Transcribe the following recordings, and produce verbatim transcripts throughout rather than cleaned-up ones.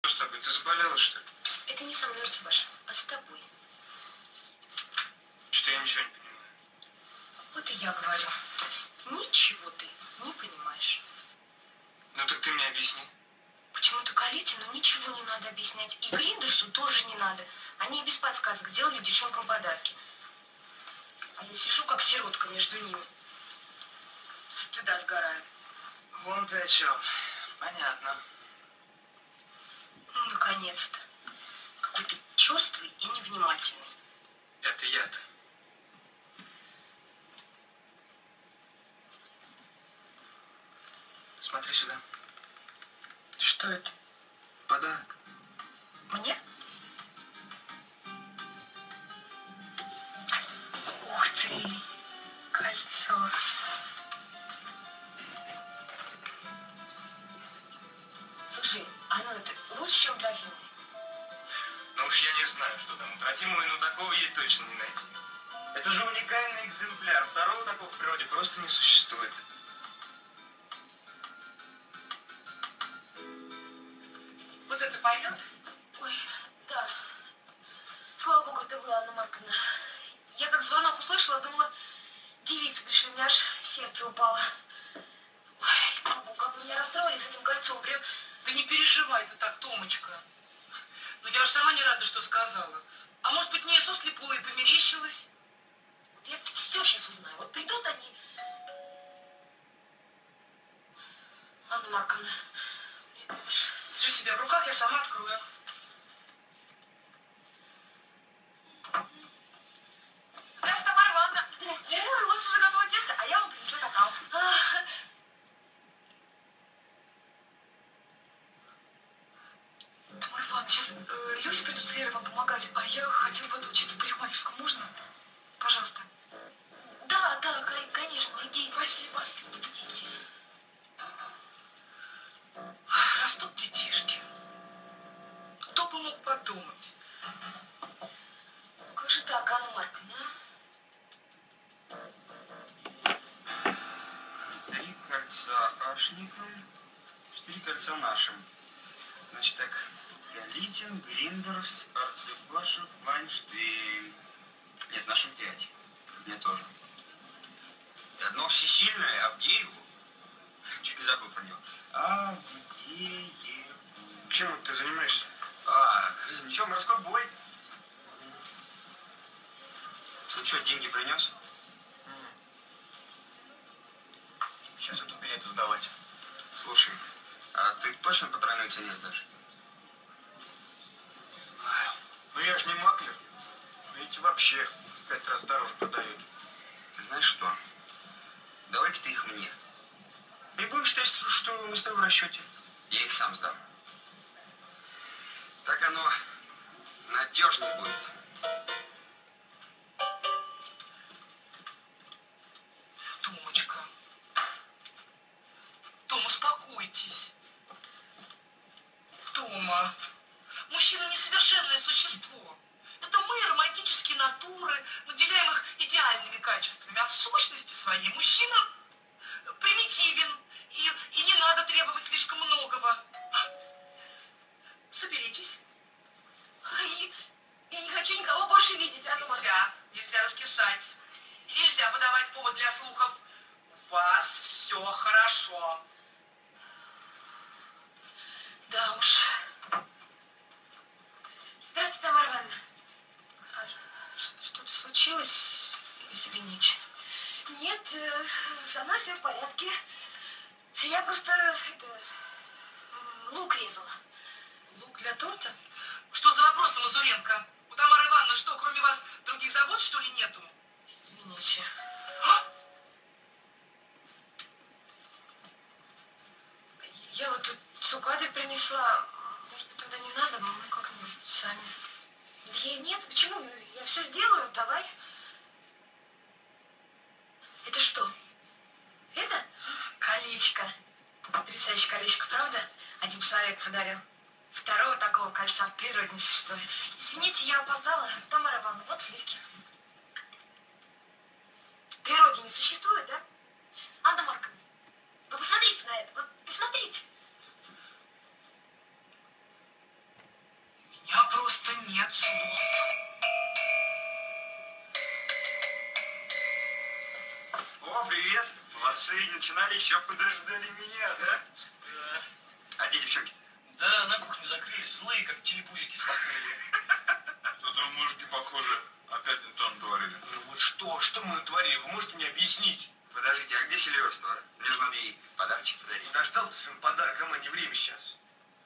Что с тобой? Ты заболела, что ли? Это не со мной разговариваешь, а с тобой. Что-то я ничего не понимаю. Вот и я говорю. Ничего ты не понимаешь. Ну так ты мне объясни. Почему-то Калитину ничего не надо объяснять. И Гриндерсу тоже не надо. Они и без подсказок сделали девчонкам подарки. А я сижу как сиротка между ними. Со стыда сгораю. Вон ты о чем. Понятно. Ну, наконец-то. Какой ты черствый и невнимательный. Это я-то. Смотри сюда. Что это? Подарок. Мне? Ух ты! Кольцо. Слушай, оно это лучше, чем Трофимовой? Ну уж я не знаю, что там у Трофимовой, но такого ей точно не найти. Это же уникальный экземпляр. Второго такого в природе просто не существует. Вот это пойдет? Ой, да. Слава богу, это вы, Анна Марковна. Я как звонок услышала, думала, девицы пришли, у меня аж сердце упало. Ой, бабу, как вы меня расстроили с этим кольцом. Прям... Да не переживай ты так, Томочка. Ну я же сама не рада, что сказала. А может быть, мне сослепула и померещилась? Вот я все сейчас узнаю. Вот придут они... Анна Марковна, Держи себя в руках, я сама открою. Здравствуйте, Тамара Ивановна. Здрасте. Ой, у вас уже готово тесто, а я вам принесла какао. А, Тамара Ивановна, сейчас э, Люся придет с Лерой вам помогать, а я хотела бы отучиться в парикмахерскую. Можно? Пожалуйста. да, да, кон- конечно, идите. Спасибо. Идите. Растут детишки. Кто бы мог подумать? Ну как же так, Анна Марковна, а? Три кольца Ашником, четыре кольца нашим. Значит так, Калитин, Гриндерс, Арцебашев, Вайнштейн. Нет, нашим пять. Мне тоже. И одно всесильное, Авдееву. Чуть не забыл про него. Авдееву. Чем ты занимаешься? А, ничего, морской бой. Ну что, деньги принес? Сейчас иду билеты сдавать. Слушай, а ты точно по тройной цене сдашь? Не знаю. Ну я же не маклер. Эти вообще пять раз дороже продают. Ты знаешь что? Давай-ка ты их мне. И будем считать, что мы с тобой в расчете. Я их сам сдам. Так оно надежнее будет. Томочка. Том, успокойтесь. Тома. Мужчина несовершенное существо. Это мы, романтические натуры, наделяем их идеальными качествами. А в сущности своей мужчина примитивен. И, и не надо требовать слишком многого. Соберитесь. Ай, я не хочу никого больше видеть, Анна Марковна. Нельзя. Нельзя раскисать. И нельзя подавать повод для слухов. У вас все хорошо. Да уж. Здравствуйте, Тамара Ивановна. А ш- что-то случилось? Извините. Нет, э, со мной все в порядке. Я просто это, э, лук резала. Лук для торта? Что за вопросы, Мазуренко? У Тамары Ивановны что, кроме вас, других забот, что ли, нету? Извините. А? Я вот тут цукаты принесла. Может быть, тогда не надо, мы как-нибудь сами. Я нет, почему? Я все сделаю, давай. Это что? Это? Колечко. Потрясающее колечко, правда? Один человек подарил. Второго такого кольца в природе не существует. Извините, я опоздала. Тамара Ивановна, вот сливки. В природе не существует, да? Анна Марковна, вы посмотрите на это. Вот посмотрите. нет слов. О, привет. Молодцы, не начинали, еще подождали меня, да? Да. А где девчонки? Да, на кухне закрылись, злые, как телепузики с похмелья. Что-то мужики, похоже, опять не то натворили. Ну вот что, что мы натворили, вы можете мне объяснить? Подождите, а где Сильверство? А? Мне же надо ей подарочек подарить. Подождал ты своим подарком, а не время сейчас.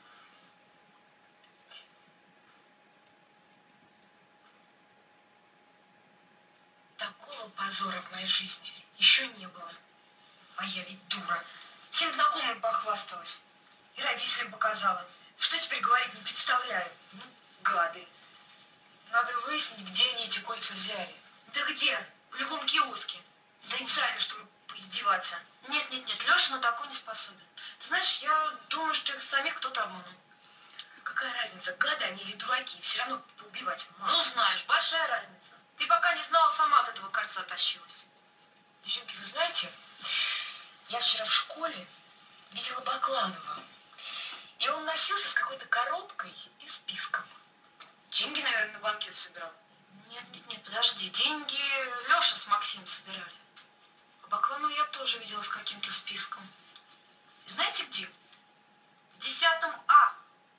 Такого позора в моей жизни еще не было. А я ведь дура. Всем знакомым похвасталась. И родителям показала. Что теперь говорить, не представляю. Ну, гады. Надо выяснить, где они эти кольца взяли. Да где? В любом киоске. Специально, чтобы поиздеваться. Нет, нет, нет, Леша на такой не способен. Ты знаешь, я думаю, что их самих кто-то обманул. Какая разница, гады они или дураки? Все равно поубивать можно. Ну, знаешь, большая разница. Ты пока не знала, сама от этого кольца тащилась. Девчонки, вы знаете, я вчера в школе видела Бакланова. И он носился с какой-то коробкой и списком. Деньги, наверное, на банкет собирал. Нет, нет, нет, подожди. Деньги Леша с Максимом собирали. А Бакланова я тоже видела с каким-то списком. И знаете где? В десятом А.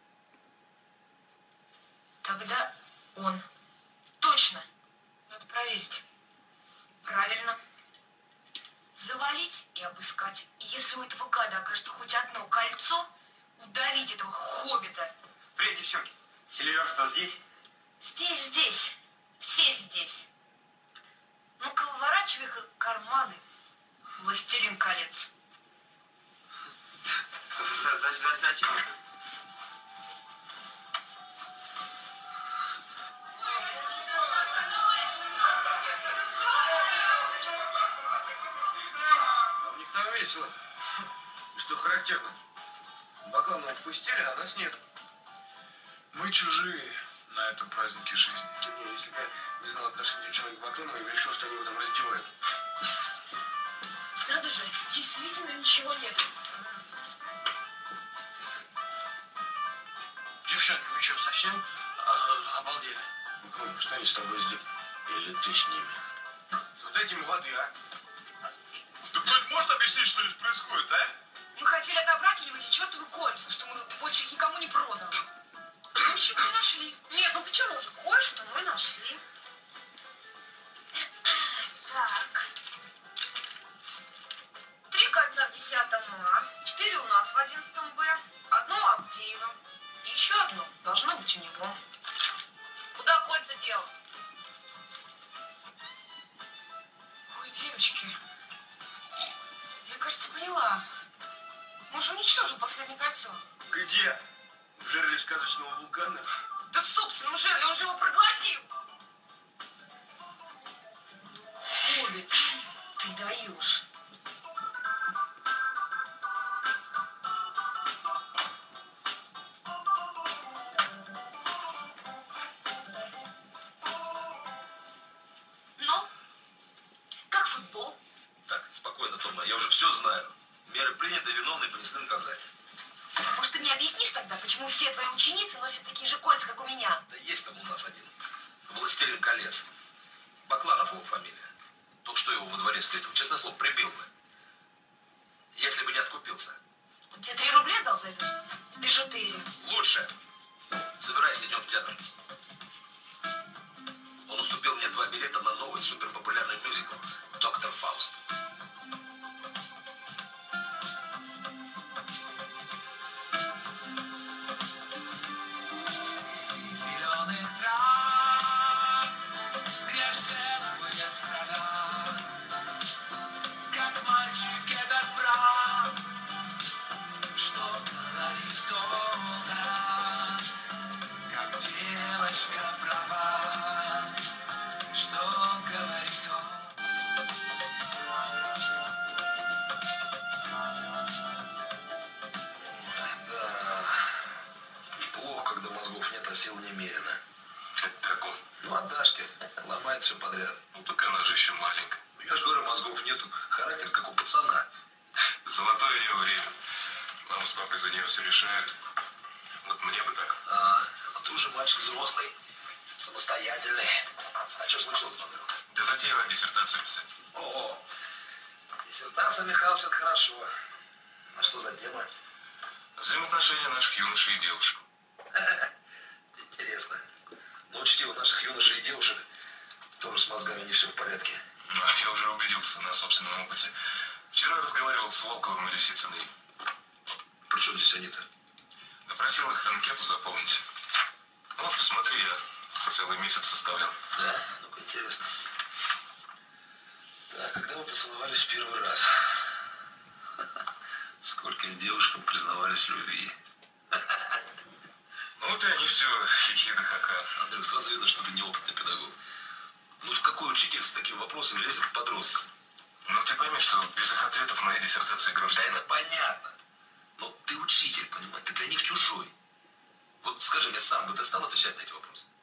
Тогда он. Точно. Надо проверить. Правильно. Завалить и обыскать. И если у этого гада окажется хоть одно кольцо, удавить этого хоббита. Привет, девчонки. Сильверство здесь? Здесь, здесь. Все здесь. Ну-ка, выворачивай-ка карманы, властелин колец. Зачем? А у них там весело. И что характерно, Бакланова впустили, а нас нет. Мы чужие на этом празднике жизни. Не, если бы я не знал отношения девчонок к Бакланову, я бы решил, что они его там раздевают. Надо же, действительно ничего нет. Девчонки, вы что, совсем а, обалдели? Бакланов, что они с тобой сделали? Или ты с ними? Дайте ему воды, а? Да кто-нибудь может объяснить, что здесь происходит, а? Мы хотели отобрать у него эти чертовы кольца, что мы больше их никому не продали. Мы ничего не нашли. Нет, ну почему же? Кое-что мы нашли. Так. Три кольца в десятом А, четыре у нас в одиннадцатом Б, одно у Авдеева. И еще одно должно быть у него. Куда кольца дел? Ой, девочки, я, кажется, поняла. Муж уничтожил последнее кольцо. Где? В жерле сказочного вулкана? Да в собственном жерле, он же его проглотил. Хоббит, ты даешь. Ну, как футбол? Так, спокойно, Тома, я уже все знаю. Меры приняты, виновные понесли наказание. Может, ты мне объяснишь тогда, почему все твои ученицы носят такие же кольца, как у меня? Да есть там у нас один. Властелин колец. Бакланов его фамилия. Только что его во дворе встретил. Честное слово, прибил бы. Если бы не откупился. Он тебе три рубля дал за эту бижутерию? Лучше. Собирайся, идем в театр. Он уступил мне два билета на новый суперпопулярный мюзикл «Доктор Фауст». Сил немерено. Это дракон. Ну, а Дашке ломает все подряд. Ну, так она же еще маленькая. Я же говорю, мозгов нету. Характер, как у пацана. Золотое ее время. Мама с папой за нее все решает. Вот мне бы так. А, ты уже мальчик взрослый. самостоятельный. А что случилось, Андрей? Да затеяла диссертацию писать. О, диссертация, Михалыч, это хорошо. А что за тема? Взаимоотношения наших юношей и девушек. Интересно. Но учти, у наших юношей и девушек тоже с мозгами не все в порядке. Ну, а я уже убедился на собственном опыте. Вчера разговаривал с Волковым и Лисицыной. При чем здесь они-то? Допросил их анкету заполнить. Вот, посмотри, я целый месяц составлял. Да? Ну-ка, интересно. Так, когда вы поцеловались в первый раз? Скольким девушкам признавались в любви? Ну вот и они все хихи да ха-ха. Андрей, сразу видно, что ты неопытный педагог. Ну, какой учитель с такими вопросами лезет к подросткам? Ну ты пойми, что без их ответов моя диссертация Да грош. это понятно. Но ты учитель, понимаешь? Ты для них чужой. Вот скажи мне, сам бы ты стал отвечать на эти вопросы?